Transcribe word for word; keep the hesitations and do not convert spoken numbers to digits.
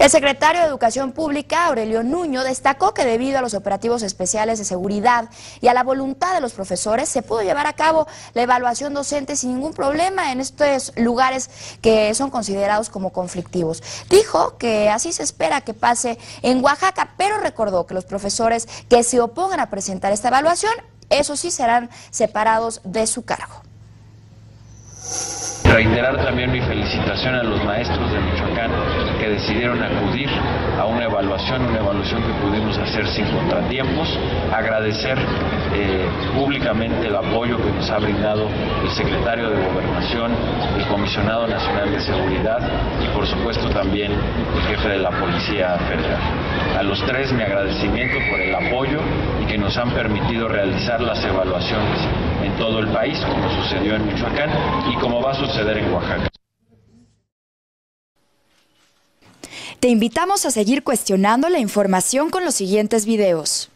El secretario de Educación Pública, Aurelio Nuño, destacó que debido a los operativos especiales de seguridad y a la voluntad de los profesores, se pudo llevar a cabo la evaluación docente sin ningún problema en estos lugares que son considerados como conflictivos. Dijo que así se espera que pase en Oaxaca, pero recordó que los profesores que se opongan a presentar esta evaluación, eso sí, serán separados de su cargo. Reiterar también mi felicitación a los maestros de Michoacán que decidieron acudir a una evaluación, una evaluación que pudimos hacer sin contratiempos. Agradecer eh, públicamente el apoyo que nos ha brindado el secretario de Gobernación, el comisionado nacional de Seguridad y por supuesto también el jefe de la Policía Federal. A los tres mi agradecimiento por el apoyo y que nos han permitido realizar las evaluaciones en todo el país, como sucedió en Michoacán y como va a suceder en Oaxaca. Te invitamos a seguir cuestionando la información con los siguientes videos.